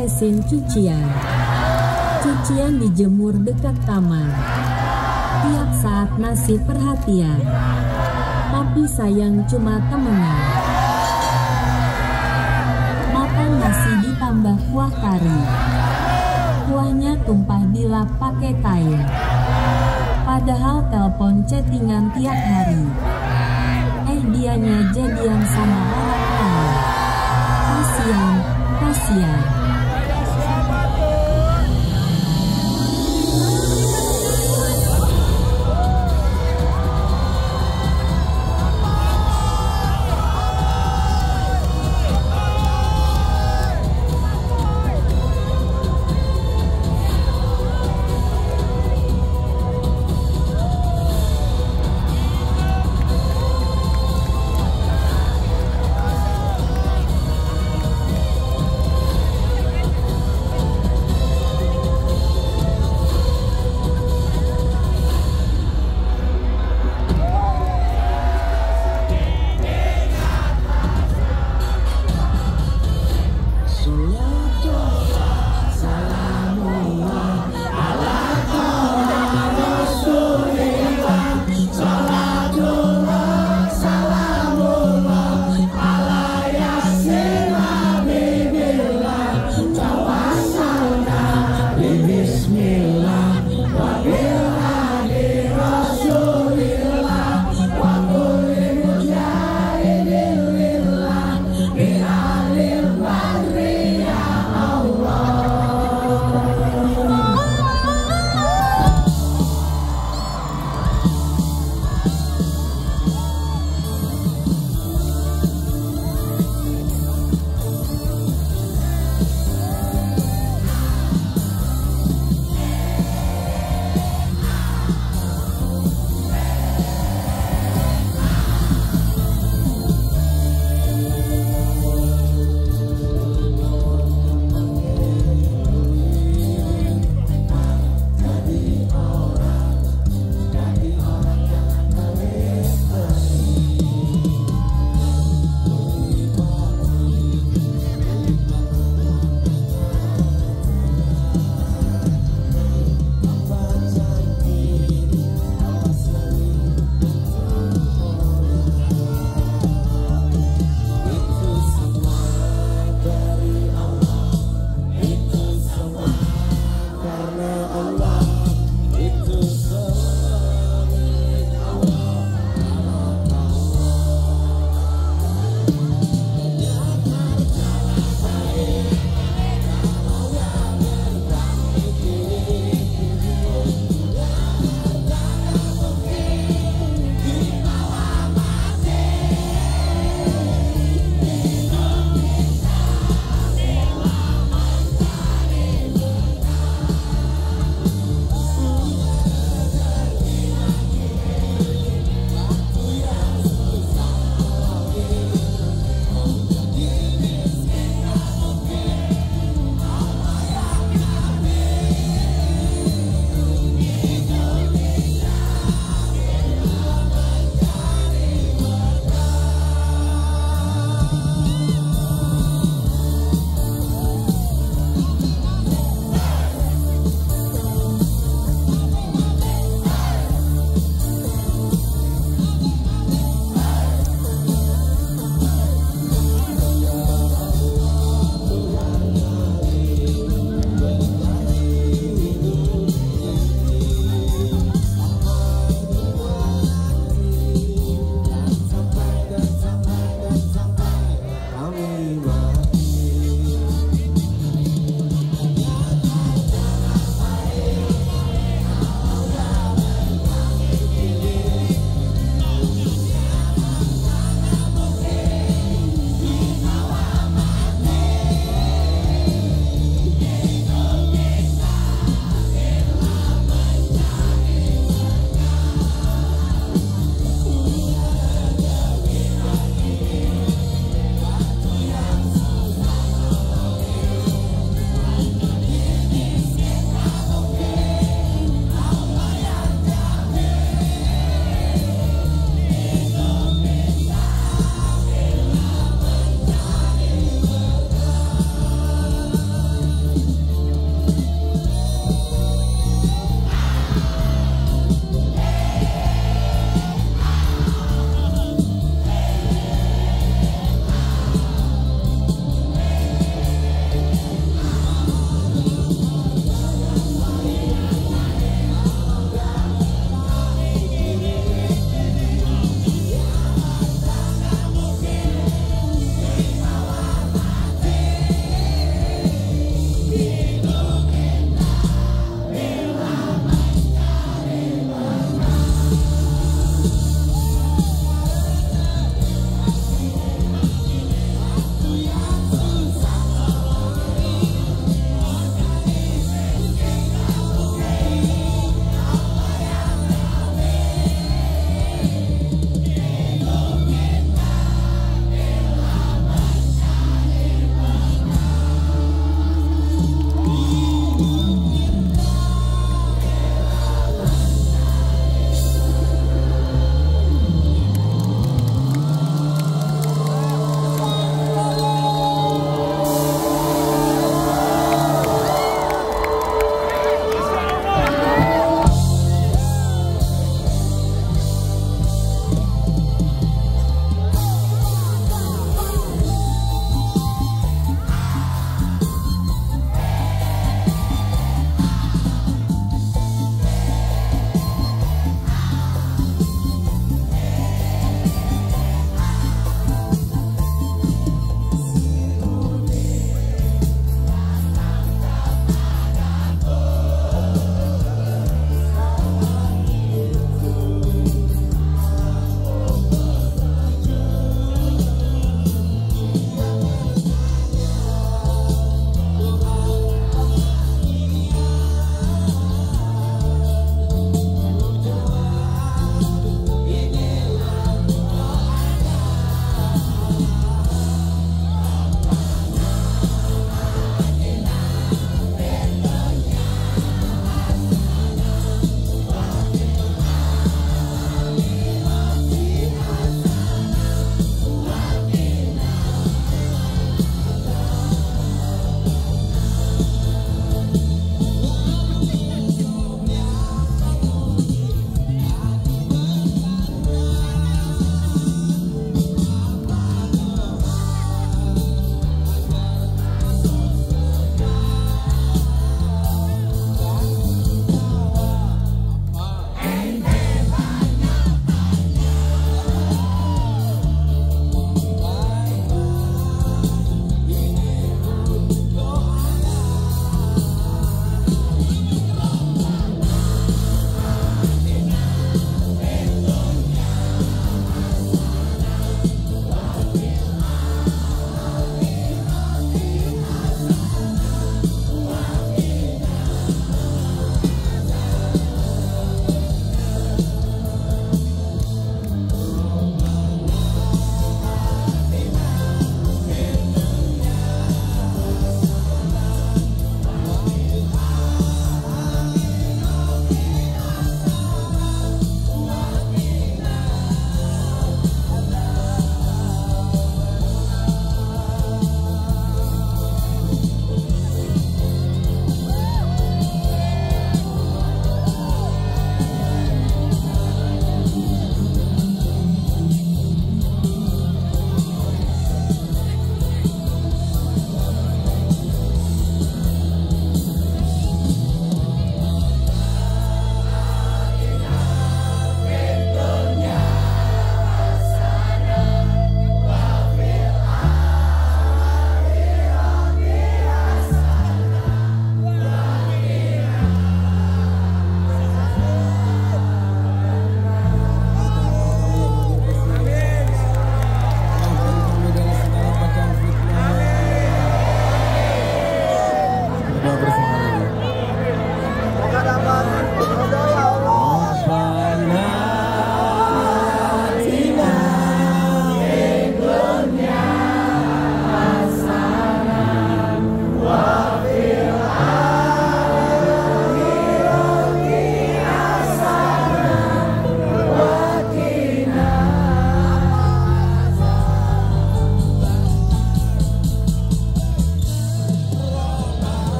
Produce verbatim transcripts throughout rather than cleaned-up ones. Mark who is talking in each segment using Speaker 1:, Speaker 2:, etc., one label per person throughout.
Speaker 1: beresin cucian. Cucian dijemur dekat taman. Tiap saat ngasih perhatian. Tapi sayang cuma temenan. Makan nasi ditambah kuah kari. Kuahnya tumpah dilap pakai kain. Padahal telepon chattingan tiap hari. Eh dianya jadian sama orang lain. Kasian, kasian.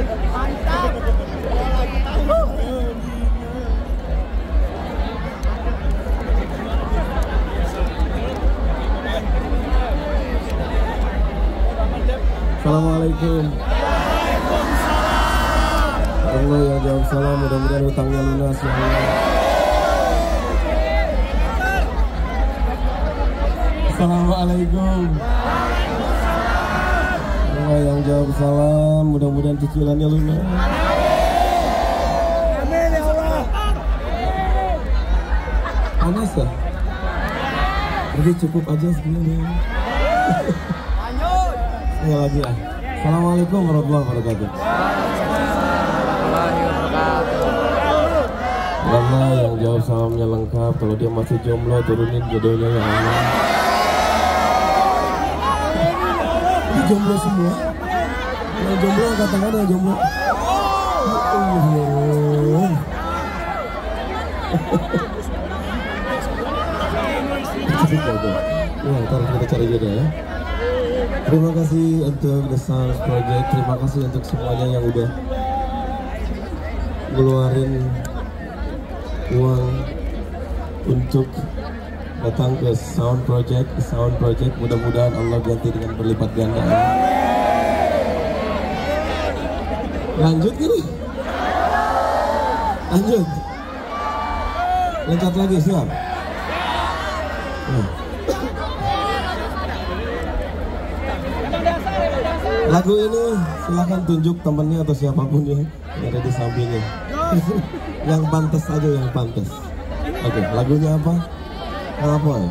Speaker 2: Assalamualaikum. Allah yang jawab salam, mudah-mudahan hutangnya lunas ya Allah. Assalamualaikum. Allah yang jawab salam, mudah-mudahan cicilannya lunas. Amin ya Allah. Panas ya? Jadi cukup aja segini. Sekali lagi ya. Assalamualaikum warahmatullahi wabarakatuh. Allah yang jawab salamnya lengkap. Kalau dia masih jomblo, turunin jodohnya ya Allah. Ini jomblo semua. Yang jomblo angkat tangan, yang jomblo. Ya, ntar kita cari jodoh ya. Terima kasih untuk The Sounds Project. Terima kasih untuk semuanya yang udah ngeluarin uang untuk datang ke Sound Project. Sound Project mudah-mudahan Allah ganti dengan berlipat ganda. Lanjut gini. Lanjut. Loncat lagi, siap. Nah. Lagu ini silahkan tunjuk temennya atau siapapun ya yang ada di sampingnya. Yang pantas aja, yang pantas. Oke, lagunya apa? Apa ya?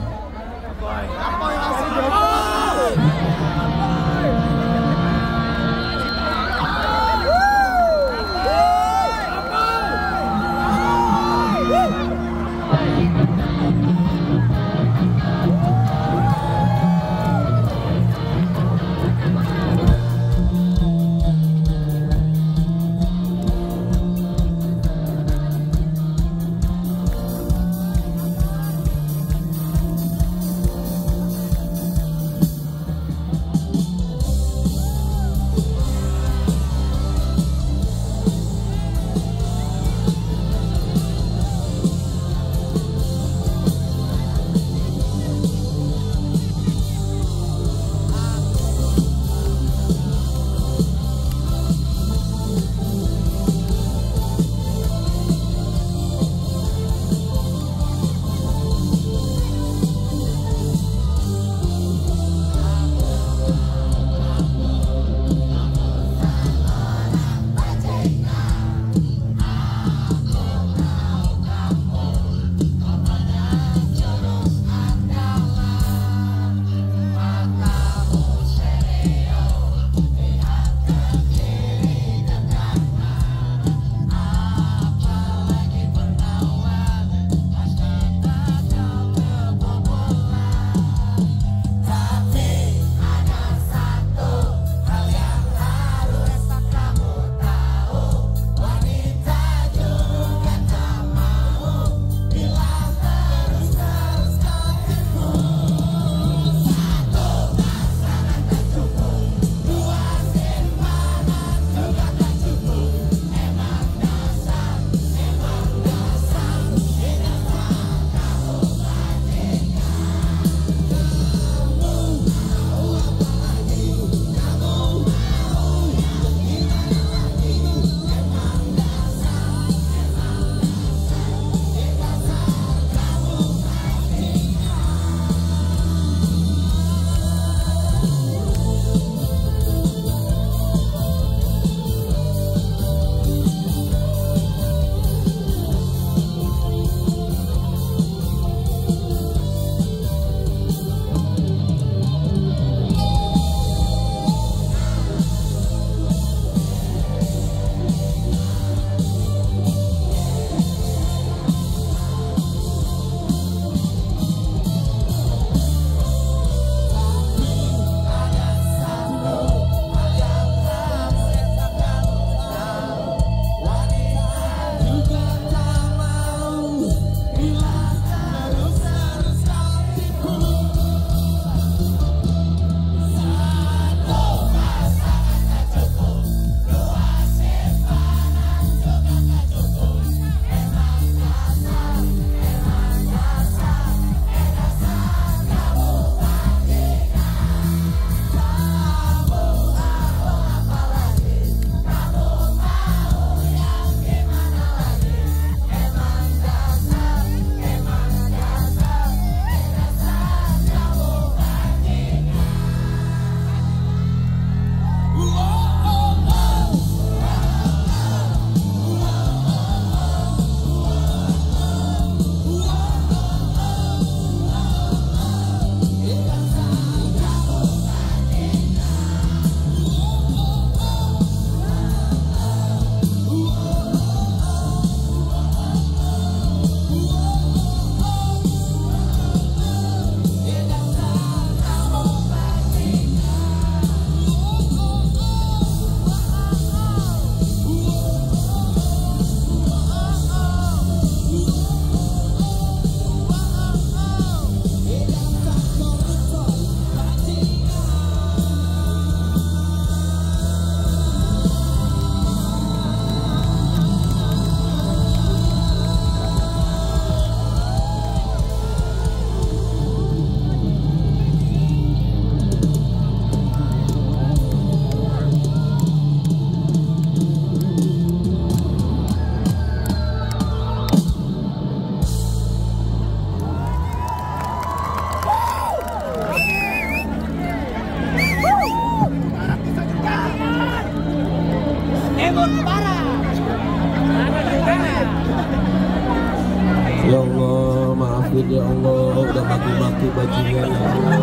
Speaker 2: Ya Allah, maafin ya Allah, udah maki-maki bajingan ya Allah.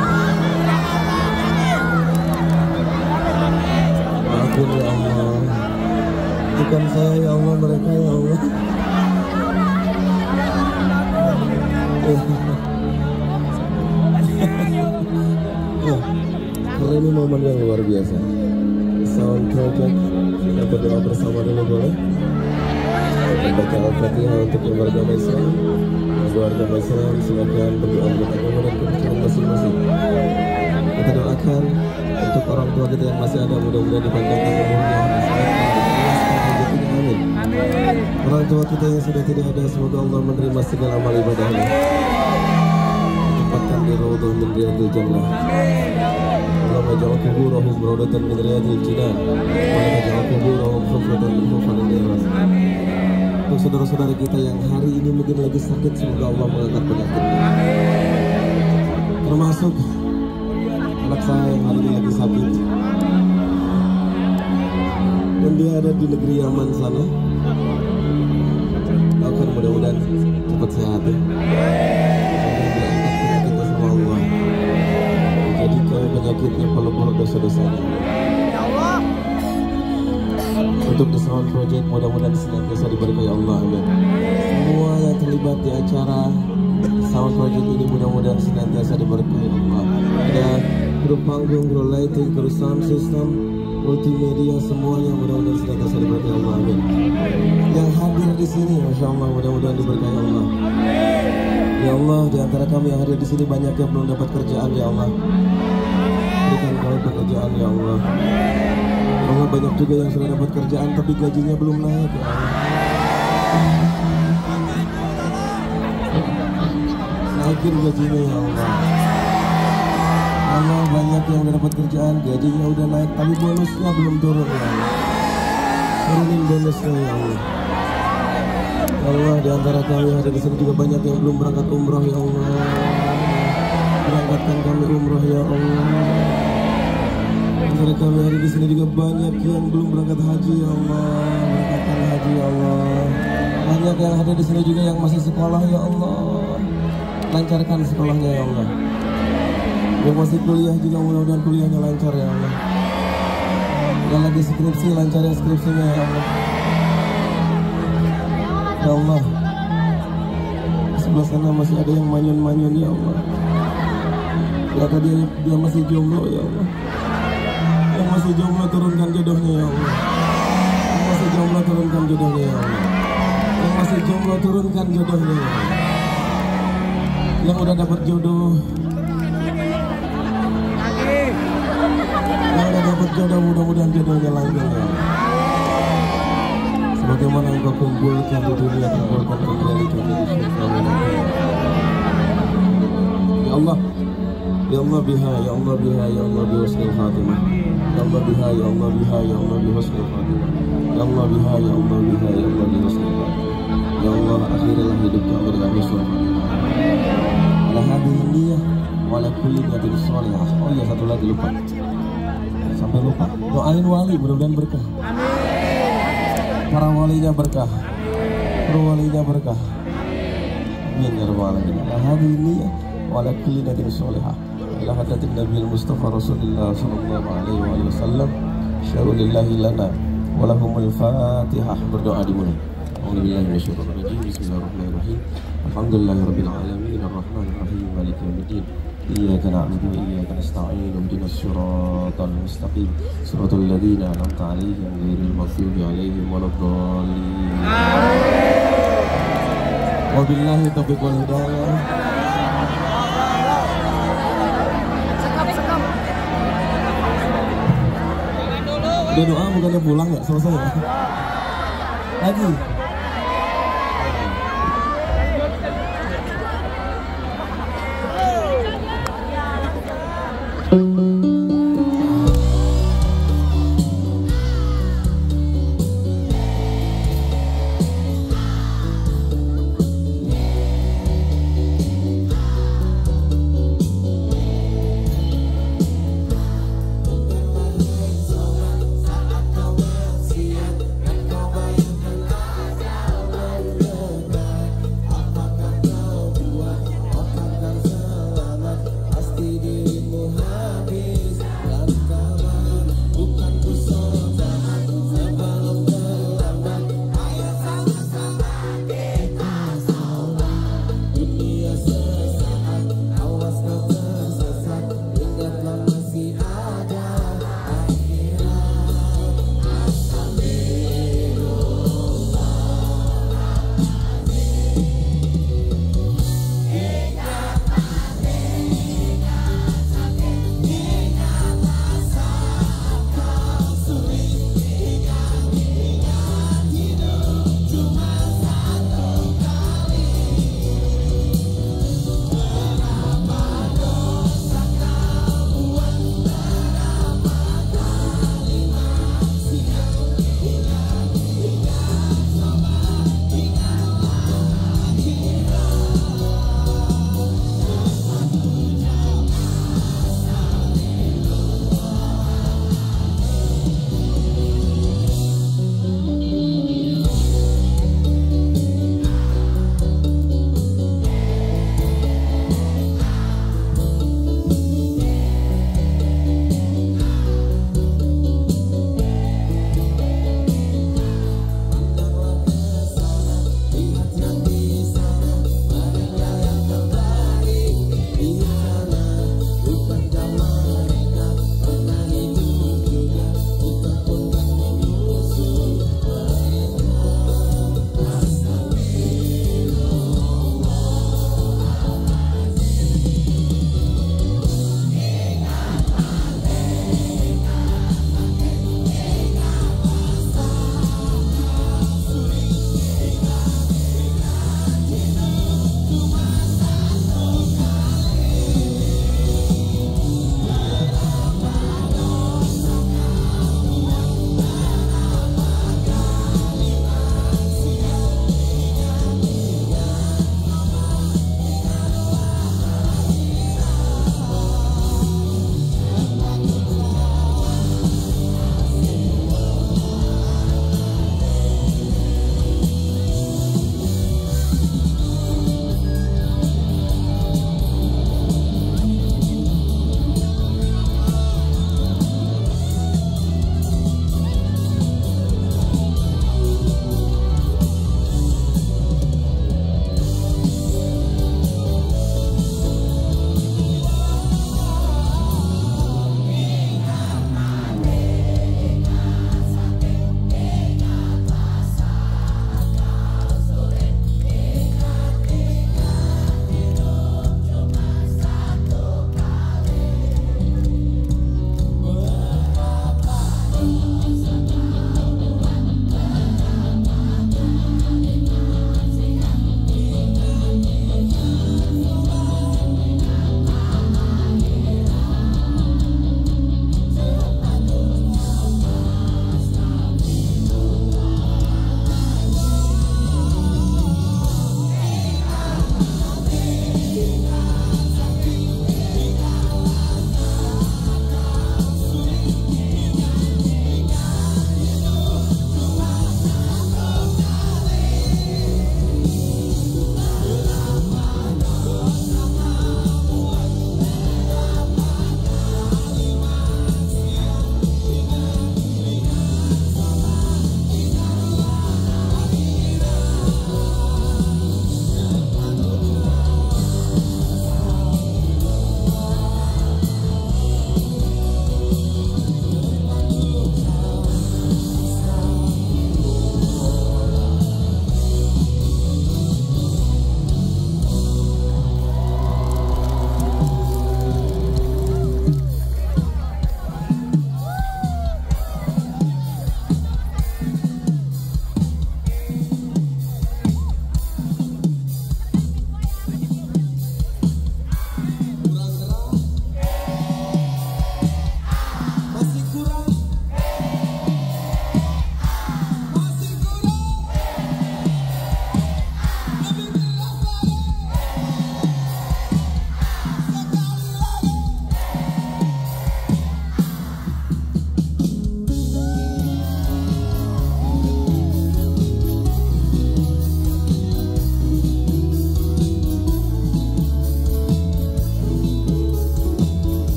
Speaker 2: Maafin ya Allah, bukan saya ya Allah, mereka ya Allah. Ya, karena ini momen yang luar biasa. Sound Project, kita berdoa bersama dulu boleh? Membaca Al-Fatihah untuk yang beragama Islam. Yang beragama Islam silakan berdoa menurut agama dan kepercayaan masing-masing. Kita doakan untuk orang tua kita yang masih ada, mudah-mudahan dipanjangkan umurnya, amin. Orang tua kita yang sudah tidak ada, semoga Allah menerima segala amal ibadahnya. Tempatkan di raudhah min riyadil jannah. Allahumma ja'al kuburahum raudhatan min riyadil jinan. Wa la taj'al kuburahum hufratan min hufarin nar. Untuk saudara-saudara kita yang hari ini mungkin lagi sakit, semoga Allah mengangkat penyakitnya. Termasuk anak saya yang hari ini lagi sakit dan dia ada di negeri Yaman sana. Doakan mudah-mudahan cepat sehat ya. Sampai diangkat penyakitnya sama Allah. Jadi kalau penyakitnya pelebur dosa-dosanya. Untuk The Sound Project mudah-mudahan senantiasa diberkahi Allah, amin. Semua yang terlibat di acara Sound Project ini mudah-mudahan senantiasa diberkahi Allah. Ada grup panggung, grup lighting, grup sound system, multimedia, semuanya mudah-mudahan senantiasa diberkahi Allah, amin. Yang hadir di sini, masya Allah, mudah-mudahan diberkahi Allah. Ya Allah, di antara kami yang hadir di sini banyak yang belum dapat kerjaan, ya Allah. Berikan kami pekerjaan, ya Allah. Allah, banyak juga yang sudah dapat kerjaan tapi gajinya belum naik, ya Allah. Naikin gajinya, ya Allah. Allah, banyak yang sudah dapat kerjaan, gajinya udah naik tapi bonusnya belum turun, ya Allah. Turunin bonusnya, ya Allah. Ya Allah, di antara kami ada di sini juga banyak yang belum berangkat umroh, ya Allah. Berangkatkan kami umroh, ya Allah. Antara kami hari di sini juga banyak yang belum berangkat haji, ya Allah. Berangkatkan haji, ya Allah. Banyak yang ada di sini juga yang masih sekolah, ya Allah. Lancarkan sekolahnya, ya Allah. Yang masih kuliah juga mudah-mudahan kuliahnya lancar, ya Allah. Yang lagi skripsi, lancarin skripsinya, ya Allah. Ya Allah, di sebelah sana masih ada yang manyun-manyun, ya Allah. Ternyata dia, dia masih jomblo, ya Allah. Yang masih jomblo turunkan jodohnya, ya Allah. Yang masih jomblo turunkan jodohnya, ya Allah. Yang masih jomblo turunkan jodohnya, ya Allah. Yang udah dapat jodoh, yang udah dapat jodoh, mudah-mudahan jodohnya langgeng, ya Allah. Sebagaimana engkau kumpulkan di dunia, kumpulkan kembali kami di surga nanti. Ya Allah, ya Allah biha, ya Allah biha, ya Allah bi husnil khatimah. Ya Allah biha, ya Allah biha, ya Allah bi husnil khatimah. Ya Allah biha, ya Allah biha, ya Allah bi husnil khatimah. Ya Allah, akhirilah hidup kami dengan husnul khatimah. Ala hadhihi niyah wa ala kulli niyatin shalihah. Oh iya, satu lagi lupa. Sampai lupa. Doain wali, mudah-mudahan berkah. Para walinya berkah, para walinya berkah. Amin ya rabbal alamin. Ala hadhihi niyah wa ala kulli niyatin shalihah. Ila hadratin Nabi Mustafa Rasulullah sallallahu alaihi wasallam. Syarullillahi lana wa lahumul Fatihah. Berdoa dimulai. A'udzubillahi minasyaitonir rajim. Bismillahirrahmanirrahim. Alhamdulillahirabbil alamin arrahmanir rahim maliki yaumiddin. Iyyaka na'budu wa iyyaka nasta'in. Ihdinas siratal mustaqim. Shiratal ladzina an'amta 'alaihim ghairil maghdubi 'alaihim waladdallin. Wabillahi taufiq wal hidayah. Udah doa bukannya pulang ya? Selesai ya? Lagi? Thank you.